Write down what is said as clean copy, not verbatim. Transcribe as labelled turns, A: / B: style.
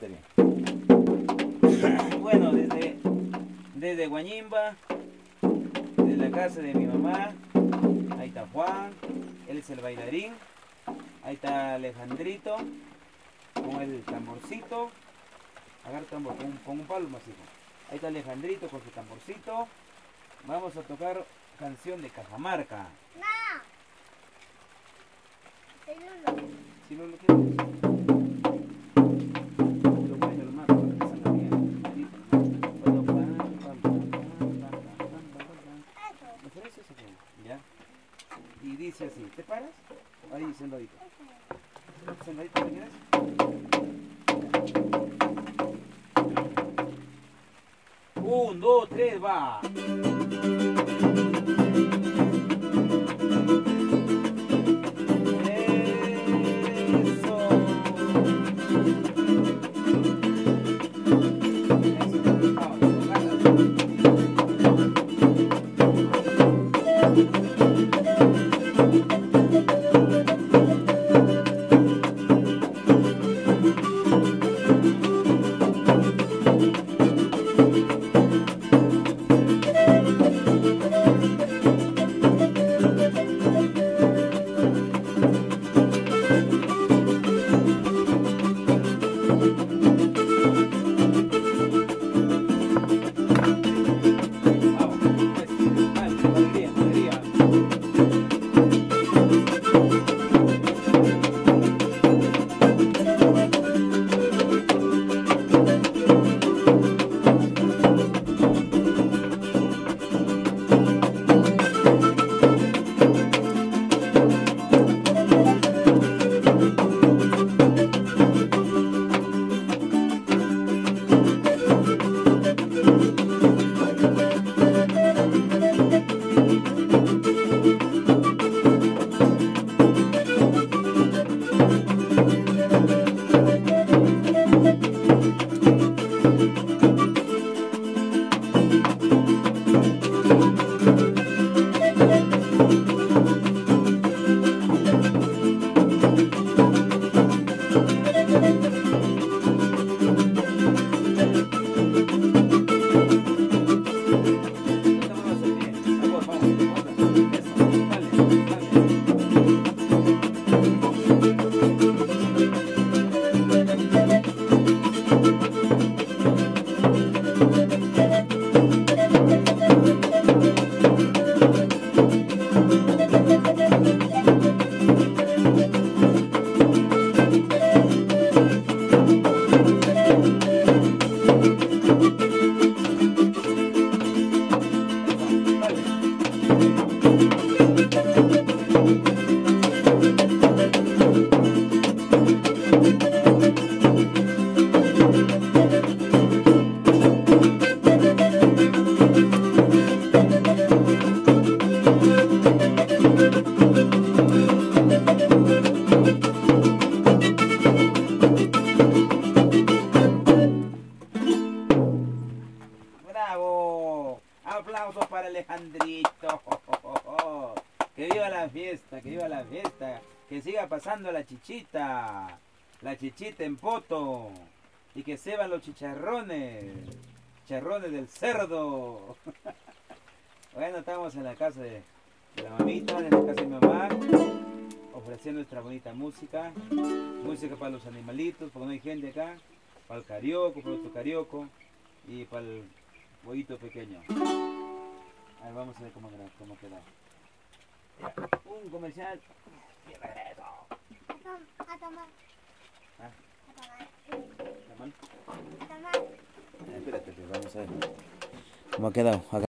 A: esté bien. Bueno, desde Guañimba, desde la casa de mi mamá, ahí está Juan, él es el bailarín, ahí está Alejandrito, con el tamborcito, agarra tambor, con un palo más hijo. Ahí está Alejandrito con su tamborcito, vamos a tocar canción de Cajamarca.
B: No.
A: Si no lo quieres. Lo bueno, lo más, para que salga bien. ¿Ya? Y dice así, ¿te paras? Ahí sentadito. ¿Sentadito te quieres? Un, dos, tres, va. ¡Bravo! ¡Aplausos para Alejandrito! ¡Que viva la fiesta! ¡Que viva la fiesta! ¡Que siga pasando la chichita! La chichita en poto. Y que se van los chicharrones. Chicharrones del cerdo. Bueno, estamos en la casa de la mamita, en la casa de mi mamá, ofreciendo nuestra bonita música. Música para los animalitos, porque no hay gente acá. Para el carioco, para nuestro carioco. Y para el pollito pequeño. A ver, vamos a ver cómo queda. Ya, un comercial. Y regreso.
B: A tomar.
A: ¿Ah?
B: A tomar.
A: ¿Está mal?
B: A tomar.
A: Espérate, pues, vamos a ver cómo ha quedado.